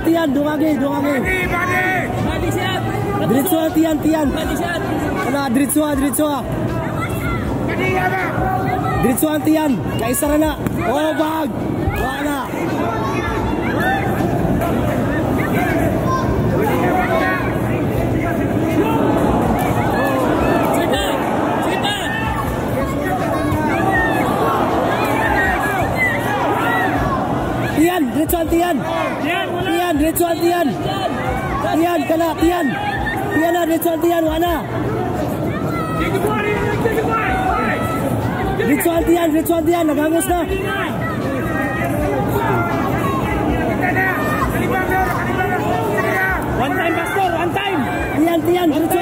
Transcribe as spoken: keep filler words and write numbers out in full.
Tian, dungagi, dungagi. Diretso Tian, Tian. Kana diretso, diretso. Diretso Tian, Cesar na. Oh, bag. Wala. Tian, diretso Tian. Tian, diretso Tian. Tian, kana Tian. Tian na diretso Tian, wala. Diretso Tian, diretso Tian, nagangos na. One time, Pastor, one time. Tian, Tian, diretso